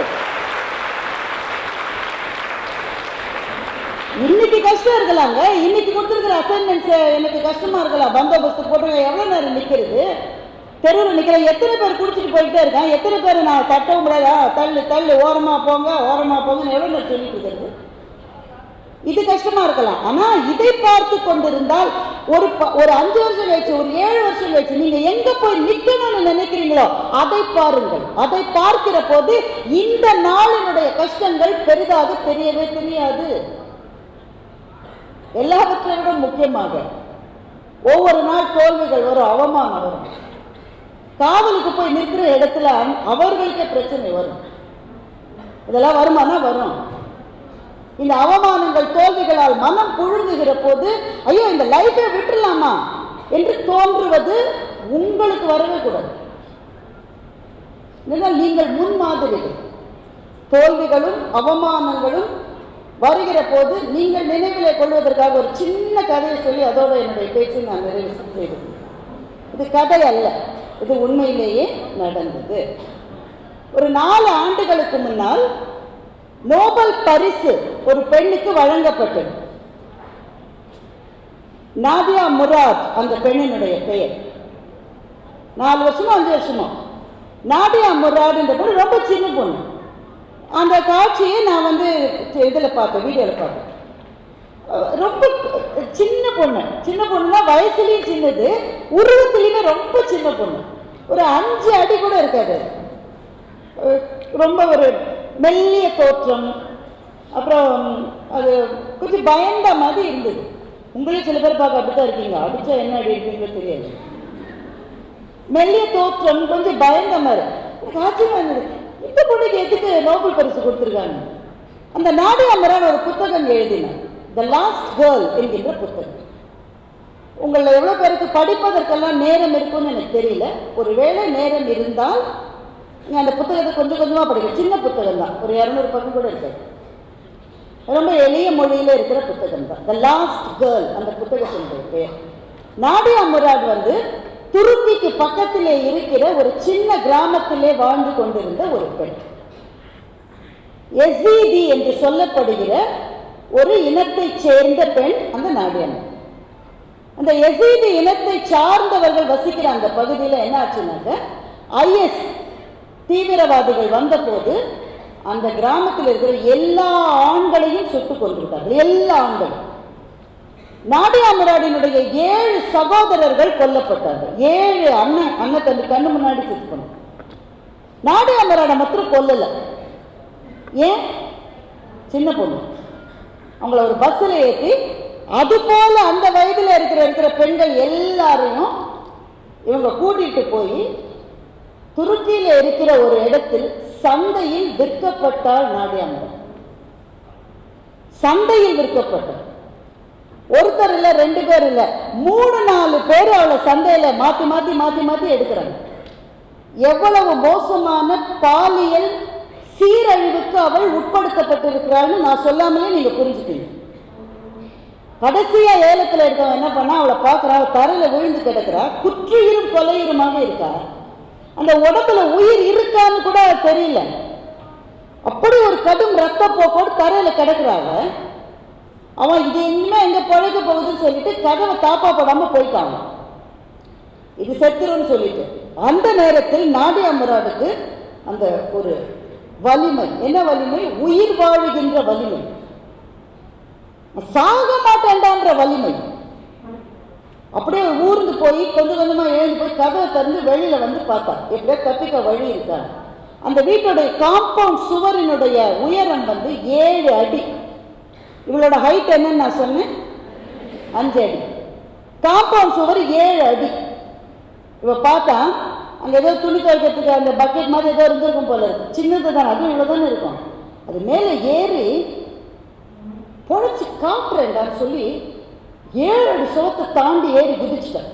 இன்னைக்கு கஷ்டம் இருக்கலாங்க, இன்னைக்கு கொடுத்துருக்கிற அசைன்மெண்ட்ஸ் எனக்கு கஷ்டமா இருக்கலாம், பந்தோபஸ்து போட்டு எவ்வளவு நேரம் நிற்கிறது? தெருவில் நிற்கிற எத்தனை பேர் குடிச்சிட்டு போயிட்டே இருக்கான், எத்தனை பேர் நான் தட்டவும் முடியாதா, தள்ளு தள்ளு ஓரமா போங்க ஓரமா போங்கன்னு எவ்வளவு நேரம் சொல்லிட்டு இருக்கிறது? இது கஷ்டமா இருக்கலாம். ஆனா இதை பார்த்து கொண்டிருந்தால் ஒரு ஒரு அஞ்சு வருஷம் கழிச்சு, ஒரு ஏழு வருஷம் கழிச்சு நீங்க எங்க போய் நிக்கணும்னு நினைக்கிறீங்களோ அதை பாருங்கள். அதை பார்க்கிற போது இந்த நாளினுடைய கஷ்டங்கள் பெரிதாக தெரியவே தெரியாது. எல்லாவற்றை விட முக்கியமாக ஒவ்வொரு நாள் தோல்விகள் வரும், அவமானம் வரும். காவலுக்கு போய் நிற்கிற இடத்துல அவர்களுக்கே பிரச்சனை வரும். இதெல்லாம் வருமானா வரும். இந்த அவமானங்கள் தோல்விகளால் மனம் புழுங்குகிற போது ஐயோ இந்த லைஃபை விட்டுலாமா என்று தோன்றுவது உங்களுக்கு வரவே கூடாது. நீங்கள் முன்மாதிரிகள். தோல்விகளும் அவமானங்களும் வருகிற போது நீங்கள் நினைவிலே கொள்வதற்காக ஒரு சின்ன கதையை சொல்லி அதோட என்னுடைய பேச்சை நான் நிறைவு செய்தேன். இது கதை அல்ல, இது உண்மையிலேயே நடந்தது. ஒரு நாலு ஆண்டுகளுக்கு முன்னால் நோபல் பரிசு ஒரு பெண்ணுக்கு வழங்கப்பட்டது. நாதியா முராத் அந்த பெண்ணினுடைய பெயர். நாலு வருஷமோ அஞ்சு வருஷமோ நாதியா முராத் என்ற பொண்ணு ரொம்ப சின்ன பொண்ணு. அந்த காட்சியை நான் வந்து இதில் பார்த்தேன், வீடியோவில் பார்த்தேன். ரொம்ப சின்ன பொண்ணு, சின்ன பொண்ணுனா வயசுலேயும் சின்னது, உருவத்திலையுமே ரொம்ப சின்ன பொண்ணு. ஒரு அஞ்சு அடி கூட இருக்காது. ரொம்ப ஒரு மெல்லிய தோற்றம். அப்புறம் அது கொஞ்சம் பயந்த மாதிரி இருந்தது. உங்களே சில பேர் பார்க்க அப்படித்தான் இருக்கீங்க, அடிச்சா என்ன அடி இருக்கீங்களோ தெரியாது. மெல்லிய தோற்றம், கொஞ்சம் பயந்த மாதிரி. ஆச்சரியமா இருந்தது, இந்த பொண்ணுக்கு எதுக்கு நோபல் பரிசு கொடுத்துருக்காங்க? அந்த நாடியா முராத் ஒரு புத்தகம் எழுதினார், த லாஸ்ட் கேர்ள் என்கின்ற புத்தகம். உங்களில் எவ்வளோ பேருக்கு படிப்பதற்கெல்லாம் நேரம் இருக்குன்னு எனக்கு தெரியல. ஒருவேளை நேரம் இருந்தால் நீங்கள் அந்த புத்தகத்தை கொஞ்சம் கொஞ்சமாக படிக்க. சின்ன புத்தகம் தான், ஒரு இரநூறு பக்கம் கூட இருக்காது. ரொம்ப எளிய மொழியில் இருக்கிற புத்தகம் தான். த லாஸ்ட் கேர்ள் அந்த புத்தகத்தினுடைய பேர். நாடியா முராட் வந்து துருக்கிக்கு பக்கத்திலே இருக்கிற ஒரு சின்ன கிராமத்திலே வாழ்ந்து கொண்டிருந்த ஒரு பெண். எசீதி என்று சொல்லப்படுகிற ஒரு இனத்தை சேர்ந்த பெண் அந்த நாடியா. அந்த எசீதி இனத்தை சார்ந்தவர்கள் வசிக்கிற அந்த பகுதியில் என்ன ஆச்சுன்னாக்க, ஐஎஸ் தீவிரவாதிகள் வந்த போது அந்த கிராமத்தில் இருக்கிற எல்லா ஆண்களையும் சுட்டுக் கொண்டிருக்கார்கள். எல்லா ஆண்களும். நாடியா முராடினுடைய ஏழு சகோதரர்கள் கொல்லப்பட்டார்கள். ஏழு அண்ணன் அண்ணன் தம்பி கண்ணு முன்னாடி சுட்டு. நாடியா முராட மட்டும் கொல்லல. ஏன்? சின்ன பொண்ணு. அவங்கள ஒரு பஸ்ஸில் ஏற்றி அது போல அந்த வயதில் இருக்கிற இருக்கிற பெண்கள் எல்லாரையும் இவங்க கூட்டிட்டு போய் துருக்கியில் இருக்கிற ஒரு இடத்தில் சந்தையில் விற்கப்பட்டால் நாடியா முராட். சந்தையில் விற்கப்பட்டார். ஒருத்தர் இல்ல, ரெண்டு பேர் இல்ல, மூணு நாலு பேர் அவளை சந்தையில மாத்தி மாத்தி மாத்தி மாத்தி எடுக்கிறாங்க. எவ்வளவு மோசமான பாலியல் சீரழிவுக்கு அவள் உட்படுத்தப்பட்டிருக்கிறாள்னு நான் சொல்லாமலே நீங்க புரிஞ்சுட்டீங்க. கடைசியா ஏலத்துல இருக்கவன் என்ன பண்ணா, அவளை பார்க்கறா, அவள் தரையில விழுந்து கிடக்கிறா, குற்றுயிரும் கொலையுருமாக இருக்கா. அந்த உடம்புல உயிர் இருக்கான்னு கூட தெரியல. அப்படி ஒரு கடும் ரத்த போக்கோடு தரையில கிடக்குறாங்க. அவன் இது இனிமே எங்க பழக போகுதுன்னு சொல்லிட்டு கதவை தாப்பா போடாம போயிட்டாங்க. இது செத்துருன்னு சொல்லிட்டு அந்த நேரத்தில் நாடியா முராடுக்கு அந்த ஒரு வலிமை, என்ன வலிமை? உயிர் வாழுகின்ற வலிமை, சாக மாட்டேன்டான்ற வலிமை. அப்படியே ஊர்ந்து போய் கொஞ்சம் கொஞ்சமா எழுந்து போய் கதவை திறந்து வெளியில வந்து பார்த்தா எப்படியா தப்பிக்க வழி இருக்கா. அந்த வீட்டுடைய காம்பவுண்ட் சுவரினுடைய உயரம் வந்து ஏழு அடி. இவளோட ஹைட் என்னன்னு நான் சொன்னேன், அஞ்சு அடி. காம்பவுண்ட் சுவர் ஏழு அடி. இவ பார்த்தா அங்க ஏதோ துணி துவைக்கிறதுக்கு அந்த பக்கெட் மாதிரி ஏதோ இருந்திருக்கும் போல இருக்கு. சின்னது தான், அதுவும் இவ்வளவுதானே இருக்கும். அது மேல ஏறி பொழைச்சு காட்டுறேன்டான்னு சொல்லி ஏழு அடி சுவத்தை தாண்டி ஏறி குதிச்சுட்டான்.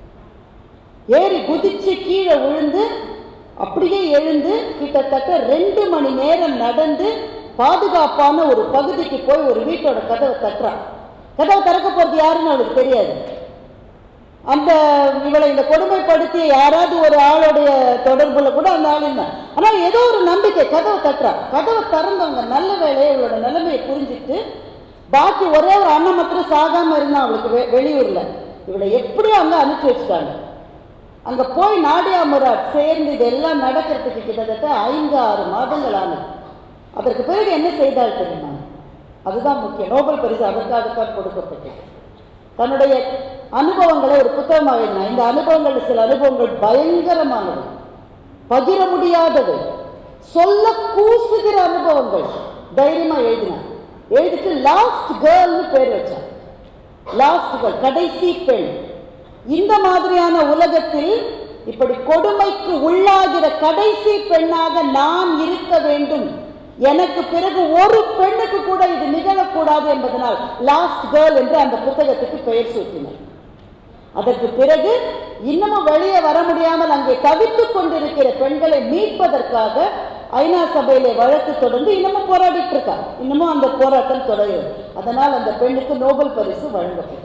ஏறி குதிச்சு கீழே விழுந்து அப்படியே எழுந்து கிட்டத்தட்ட ரெண்டு மணி நேரம் நடந்து பாதுகாப்பான ஒரு பகுதிக்கு போய் ஒரு வீட்டோட கதவை தட்டுறான். கதவை திறக்க போறது யாருன்னு அவளுக்கு தெரியாது. அந்த இவளை இந்த கொடுமைப்படுத்தி யாராவது ஒரு ஆளுடைய தொடர்புல கூட அந்த ஆள் இல்லை. ஆனால் ஏதோ ஒரு நம்பிக்கை கதவை தட்டுறான். கதவை திறந்தவங்க நல்ல வேலையை இவளோட நிலைமையை புரிஞ்சுட்டு பாக்கி ஒரே ஒரு அண்ணன் மாத்திரம் சாகாம இருந்தான் அவளுக்கு வெ வெளியூர்ல இவளை எப்படியும் அங்க அனுப்பி வச்சுட்டாங்க. அங்க போய் நாடியா முராட் சேர்ந்து இதெல்லாம் நடக்கிறதுக்கு கிட்டத்தட்ட ஐந்து ஆறு மாதங்கள் ஆனது. அதற்கு பிறகு என்ன செய்தால் தெரியுமா? அதுதான் முக்கியம். நோபல் பரிசு அதற்காகத்தான் கொடுக்கப்பட்டது. தன்னுடைய அனுபவங்களை ஒரு புத்தகமாக எழுதினார். இந்த அனுபவங்கள் சில அனுபவங்கள் பயங்கரமானது, பகிர முடியாதது, சொல்ல கூசுகிற அனுபவங்கள். தைரியமா எழுதினார். எழுதிட்டு லாஸ்ட் கேர்ள்னு பேர் வச்சார். லாஸ்ட் கேர்ள், கடைசி பெண். இந்த மாதிரியான உலகத்தில் இப்படி கொடுமைக்கு உள்ளாகிற கடைசி பெண்ணாக நான் இருக்க வேண்டும். எனக்கு பிறகு ஒரு பெண்ணுக்கு கூட இது நிகழக்கூடாது என்பதனால் லாஸ்ட் கேர்ள் என்று அந்த புத்தகத்துக்கு பெயர் சூட்டினார். அதற்கு பிறகு இன்னமும் வெளியே வர முடியாமல் அங்கே தவித்துக் கொண்டிருக்கிற பெண்களை மீட்பதற்காக ஐநா சபையிலே வழக்கு தொடர்ந்து இன்னமும் போராடிட்டு இருக்காங்க. இன்னமும் அந்த போராட்டம் தொடரும். அதனால் அந்த பெண்ணுக்கு நோபல் பரிசு வழங்கப்பட்டது.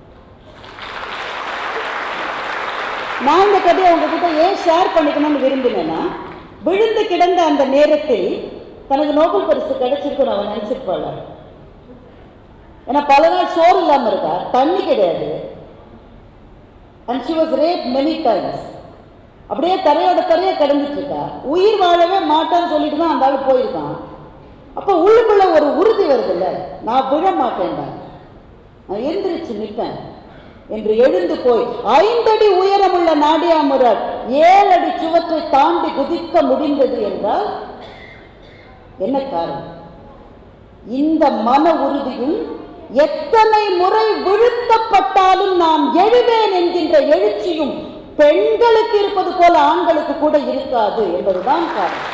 நான் இந்த கதையை உங்ககிட்ட ஏன் ஷேர் பண்ணிக்கணும்னு விரும்பினேன்னா, விழுந்து கிடந்த அந்த நேரத்தில் தனக்கு நோபல் பரிசு கிடைச்சிருக்கும் அவன் நினைச்சிருப்பாள். ஏன்னா பல நாள் சோறு இல்லாம இருக்கா, தண்ணி கிடையாது. And she was raped many times. அப்படியே தரையோட தரையை கடந்துட்டு இருக்கா. உயிர் வாழவே மாட்டான்னு சொல்லிட்டு தான் அந்த ஆள் போயிருக்கான். அப்ப உள்ளுக்குள்ள ஒரு உறுதி வருது இல்ல, நான் விழ மாட்டேன்டா, நான் எந்திரிச்சு நிற்பேன் என்று எழுந்து போய் ஐந்தடி உயரமுள்ள நாடியா முராட் ஏழு அடி சுவற்றை தாண்டி குதிக்க முடிந்தது என்றால் என்ன காரணம்? இந்த மன உறுதியும் எத்தனை முறை விழுத்தப்பட்டாலும் நான் எழுவேன் என்கின்ற எழுச்சியும் பெண்களுக்கு இருப்பது போல ஆண்களுக்கு கூட இருக்காது என்பதுதான் காரணம்.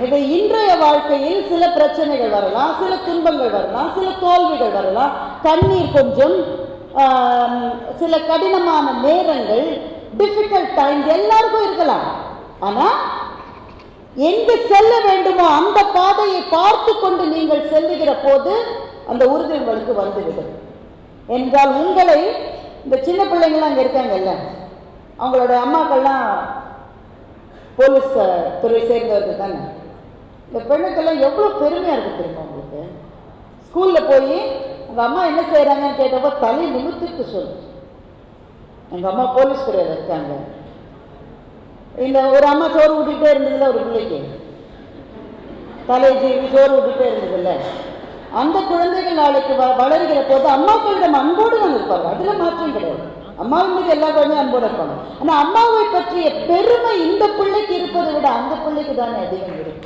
இது இன்றைய வாழ்க்கையில் சில பிரச்சனைகள் வரலாம், சில துன்பங்கள் வரலாம், சில தோல்விகள் வரலாம், கண்ணீர் கொஞ்சம், சில கடினமான நேரங்கள், டிஃபிகல்ட் டைம்ஸ் எல்லாருக்கும் இருக்கலாம். ஆனா எங்கு செல்ல வேண்டுமோ அந்த பாதையை பார்த்து கொண்டு நீங்கள் செல்லுகிற போது அந்த உறுதி உங்களுக்கு வந்துவிடும். என்றால் உங்களை இந்த சின்ன பிள்ளைங்களாம் அங்கே இருக்காங்கல்ல, அவங்களோட அம்மாக்கள்லாம் போலீஸ் துறை சேர்ந்தவர்கள் தானே. இந்த பெண்ணுக்கெல்லாம் எவ்வளோ பெருமையாக இருக்கு தெரியுமா உங்களுக்கு? ஸ்கூலில் போய் உங்கள் அம்மா என்ன செய்கிறாங்கன்னு கேட்டப்போ தலை நிமித்திட்டு சொல்லு, எங்கள் அம்மா போலீஸ் துறையில் இருக்காங்க. இந்த ஒரு அம்மா சோறு விட்டுக்கிட்டே இருந்ததுல, ஒரு பிள்ளைக்கு தலை ஜீவி சோறு விட்டுக்கிட்டே இருந்ததில்ல, அந்த குழந்தைகள் நாளைக்கு வ வளர்கிற போது அம்மாக்களிடம் அன்போடு தான் இருப்பாங்க. அதில் மாற்றம் கிடையாது. அம்மாவின் மீது எல்லா குழந்தையும் அன்போடு இருப்பாங்க. ஆனால் அம்மாவை பற்றிய பெருமை இந்த பிள்ளைக்கு இருப்பதை விட அந்த பிள்ளைக்கு தானே அதிகம் இருக்கு.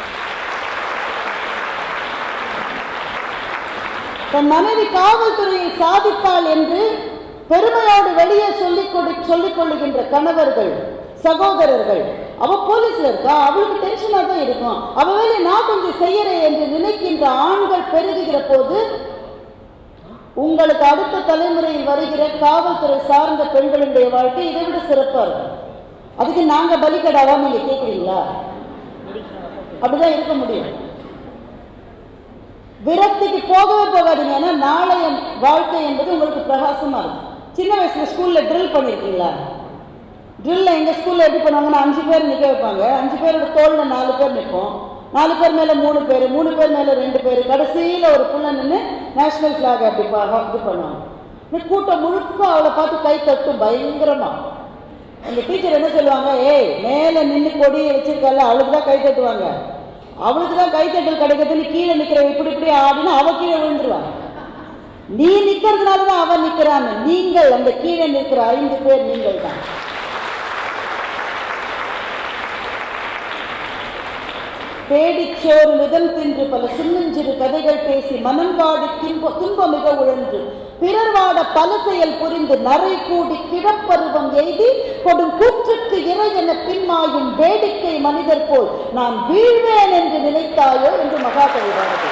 தன் மனைவி காவல்துறையை சாதித்தாள் என்று பெருமையோடு வெளியே சொல்லிக் கொடு சொல்லிக் கொள்ளுகின்ற கணவர்கள், சகோதரர்கள், அவ போலீஸ்ல இருக்கா, அவளுக்கு டென்ஷனா தான் இருக்கும், அவ வேலை நான் கொஞ்சம் செய்யறேன் என்று நினைக்கின்ற ஆண்கள் பெருகுகிற போது உங்களுக்கு அடுத்த தலைமுறையில் வருகிற காவல்துறை சார்ந்த பெண்களுடைய வாழ்க்கை இதை விட சிறப்பா இருக்கும். அதுக்கு நாங்க பலிக்கடாவா நீங்க கேட்குறீங்களா? அப்படிதான் இருக்க முடியும். விரக்திக்கு போகவே போகாதீங்க. ஏன்னா நாளைய வாழ்க்கை என்பது உங்களுக்கு பிரகாசமா இருக்கும். சின்ன வயசுல ஸ்கூல்ல ட்ரில் பண்ணிருக்கீங்களா? ட்ரில்ல எங்க ஸ்கூல்ல எப்படி பண்ணுவாங்கன்னா அஞ்சு பேர் நிக்க வைப்பாங்க. அஞ்சு பேரோட தோல்ல நாலு பேர் நிற்போம், நாலு பேர் மேல மூணு பேர், மூணு பேர் மேல ரெண்டு பேர், கடைசியில ஒரு புள்ள நின்று நேஷனல் பிளாக் அப்படி இது பண்ணுவாங்க. கூட்டம் முழுக்க அவளை பார்த்து கை தட்டும் பயங்கரமா. எங்க டீச்சர் என்ன சொல்லுவாங்க, ஏய் மேல நின்று கொடியை வச்சிருக்கால அவளுக்கு தான் கை தட்டுவாங்க, அவளுக்கு தான் கைத்தட்டல் கிடைக்கிறதுன்னு கீழே நிக்கிற இப்படி இப்படி ஆடினா அவ கீழே விழுந்துருவாங்க. நீ நிக்கிறதுனாலதான் அவன் நிக்கிறான்னு. நீங்கள் அந்த கீழே நிற்கிற ஐந்து பேர் நீங்கள் தான். தேடிச்சோறு மிதம் தின்று பல சின்னஞ்சிறு கதைகள் பேசி மனம் வாடி துன்ப துன்ப மிக உழன்று பிறர் வாட பல செயல் புரிந்து நரை கூடி கிழப்பருவம் எய்தி கொடும் கூற்றுக்கு இறை என பின்மாயும் வேடிக்கை மனிதர் போல் நான் வீழ்வேன் என்று நினைத்தாயோ என்று மகாகவி பாரதி.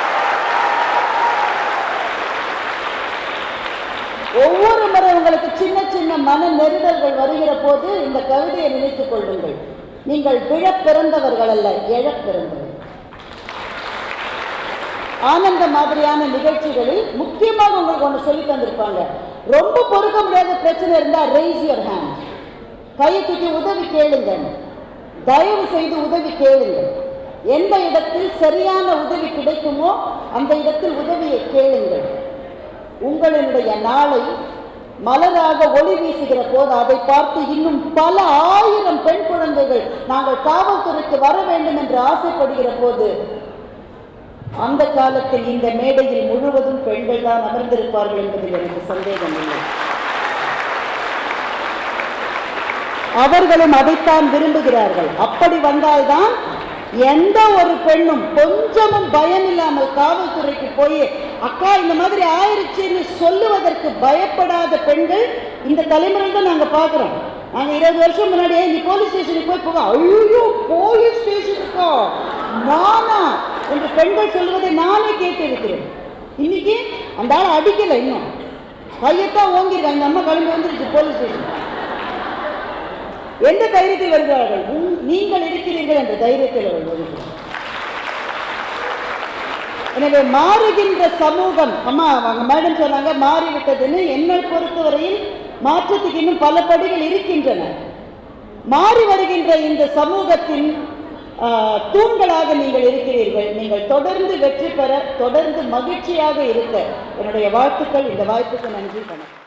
ஒவ்வொரு முறை உங்களுக்கு சின்ன சின்ன மன நெருடல்கள் வருகிற போது இந்த கவிதையை நினைத்துக் கொள்ளுங்கள். நீங்கள் விழப் பிறந்தவர்கள் அல்ல, எழப் பிறந்தவர்கள். ஆனந்த மாதிரியான நிகழ்ச்சிகளில் முக்கியமாக உங்களுக்கு ஒன்று சொல்லி தந்திருப்பாங்க. ரொம்ப பொறுக்க முடியாத பிரச்சனை இருந்தா raise your hand, கையை தூக்கி உதவி கேளுங்க, தயவு செய்து உதவி கேளுங்க. எந்த இடத்தில் சரியான உதவி கிடைக்குமோ அந்த இடத்தில் உதவியை கேளுங்கள். உங்களுடைய நாளை மலராக ஒளி வீசுகிற போது அதை பார்த்து இன்னும் பல ஆயிரம் பெண் குழந்தைகள் நாங்கள் காவல்துறைக்கு வர வேண்டும் என்று ஆசைப்படுகிற போது அந்த காலத்தில் இந்த மேடையில் முழுவதும் பெண்கள் தான் அமர்ந்திருப்பார்கள் என்பதில் எனக்கு சந்தேகம் இல்லை. அவர்களும் அதைத்தான் விரும்புகிறார்கள். அப்படி வந்தால்தான் எந்த ஒரு பெண்ணும் கொஞ்சமும் பயம் இல்லாமல் காவல்துறைக்கு போய் அக்கா இந்த மாதிரி ஆயிருச்சுன்னு சொல்லுவதற்கு பயப்படாத பெண்கள் இந்த தலைமுறையில் தான் நாங்கள் பார்க்குறோம். நாங்கள் இருபது வருஷம் முன்னாடியே நீ போலீஸ் ஸ்டேஷனுக்கு போய் போக ஐயோ போலீஸ் ஸ்டேஷனுக்கோ நானா என்று பெண்கள் சொல்வதை நானே கேட்டு இருக்கிறேன். இன்னைக்கு அந்த ஆளை அடிக்கலை, இன்னும் கையத்தான் ஓங்கிருக்காங்க. அந்த அம்மா கிளம்பி வந்துருச்சு போலீஸ் ஸ்டேஷன். எந்த தைரியத்தில் வருகிறார்கள்? நீங்கள் இருக்கிறீர்கள் என்ற தைரியத்தில் அவர்கள் வருகிறார்கள். எனவே மாறுகின்ற சமூகம், அம்மா அவங்க மேடம் சொன்னாங்க மாறிவிட்டதுன்னு. என்னை பொறுத்தவரையில் மாற்றத்துக்கு இன்னும் பல படிகள் இருக்கின்றன. மாறி வருகின்ற இந்த சமூகத்தின் தூண்களாக நீங்கள் இருக்கிறீர்கள். நீங்கள் தொடர்ந்து வெற்றி பெற, தொடர்ந்து மகிழ்ச்சியாக இருக்க என்னுடைய வாழ்த்துக்கள். இந்த வாய்ப்புக்கு நன்றி. வணக்கம்.